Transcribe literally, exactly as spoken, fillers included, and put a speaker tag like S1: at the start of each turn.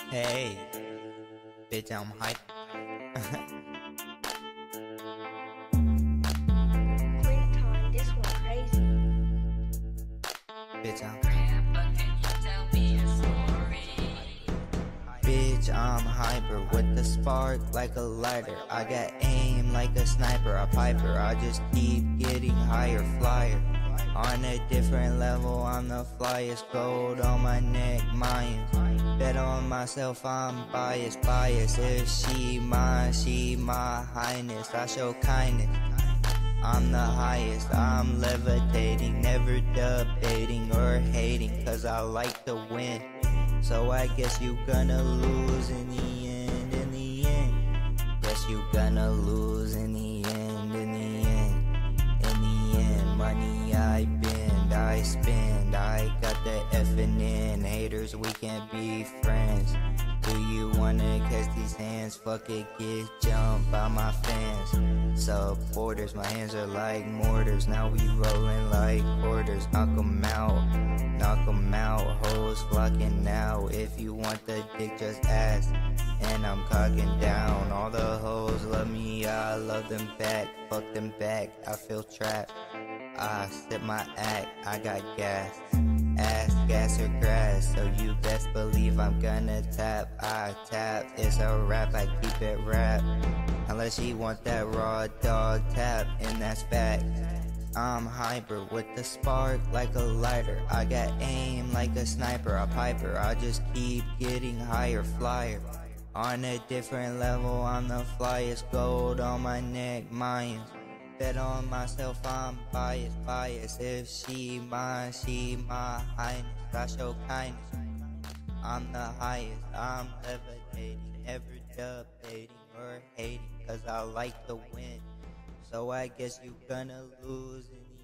S1: Hey, bitch, I'm hype.
S2: Clinton, this one crazy.
S1: Bitch, I'm Bitch, I'm hyper with the spark like a lighter. I got aim like a sniper, a piper. I just keep getting higher, flyer. On a different level, I'm the flyest. Gold on my neck, Mayans. Bet on myself, I'm biased, biased. If she mine, she my highness. I show kindness. I'm the highest, I'm levitating, never debating or hating, cause I like to win. So I guess you gonna lose in the end, in the end. Guess you gonna lose in the end, in the end. In the end, money I bend, I spend. I got the effing in. Haters, we can't be friends. Do you wanna catch these hands? Fuck it, get jumped by my fans. Supporters, my hands are like mortars. Now we rolling like quarters. Knock 'em out, knock 'em out. Hoes flocking now. If you want the dick, just ask. And I'm cocking down. All the hoes love me, I love them back. Fuck them back, I feel trapped. I sip my act, I got gas. Ass, gas or grass, so you best believe I'm gonna tap. I tap, it's a rap, I keep it rap. Unless you want that raw dog tap, and that's fact. I'm hyper with the spark like a lighter. I got aim like a sniper, a piper. I just keep getting higher, flyer. On a different level, I'm the flyest. Gold on my neck, Mayans. Bet on myself, I'm biased, biased. If she mine, she my highness. I show kindness. I'm the highest, I'm levitating, never debating or hating, cause I like to win. So I guess you gonna lose in the